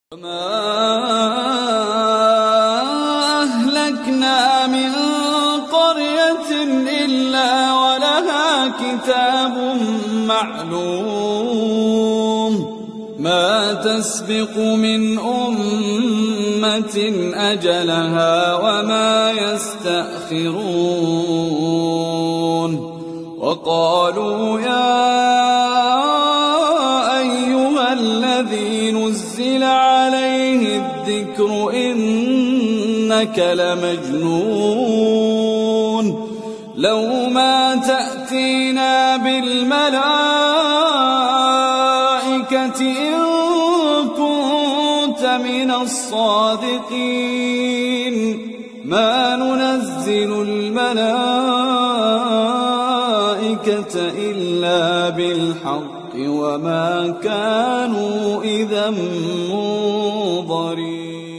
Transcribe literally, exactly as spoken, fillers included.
وما أهلكنا من قرية إلا ولها كتاب معلوم ما تسبق من أمة أجلها وما يستأخرون. وقالوا يا أيها الذي نزل عليه الذكر إنك لمجنون لو ما تأتينا بالملائكة إن كنت من الصادقين ما ننزل الملائكة إلا بالحق وما كانوا إذا منظرين.